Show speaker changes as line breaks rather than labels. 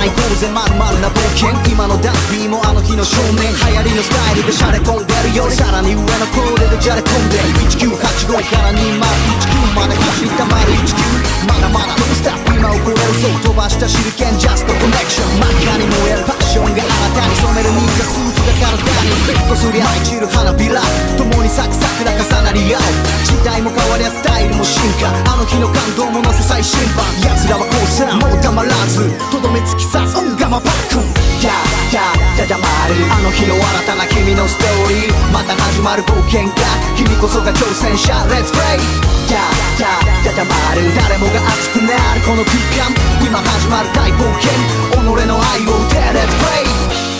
行こうぜまるまるな冒険。今のダンディもあの日の少年。流行りのスタイルでシャレ込んでるよりさらに上のコーデでじゃれ込んで1985から2019まで走った丸19まだまだノンスタップ今起これるそう飛ばした手裏剣ジャストコネクション真っ赤に燃えるパッションが新たに染める忍者スーツが体にフィットすりゃ散る花びら共に咲く桜重なり合う時代も変わりゃスタイルも進化あの日の感動も乗せ最新版奴らは降参もうたまらずとどめ突き刺すオンガマパックンジャジャマルあの日の新たな君のストーリーまた始まる冒険か君こそが挑戦者 Let's play ジャジャマル誰もが熱くなるこの空間今始まる大冒険己の愛を打て Let's play